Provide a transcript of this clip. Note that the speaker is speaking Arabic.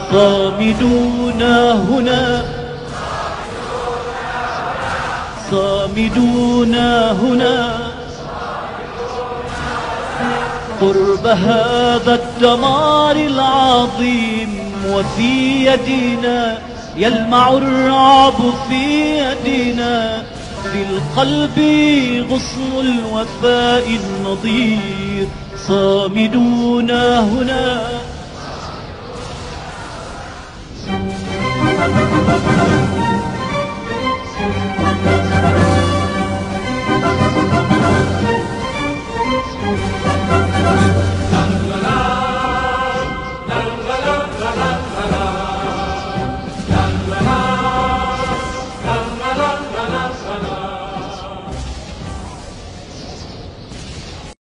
صامدون هنا، صامدون هنا قرب هذا الدمار العظيم، وفي يدنا يلمع الرعب، في يدنا في القلب غصن الوفاء النضير. صامدون هنا.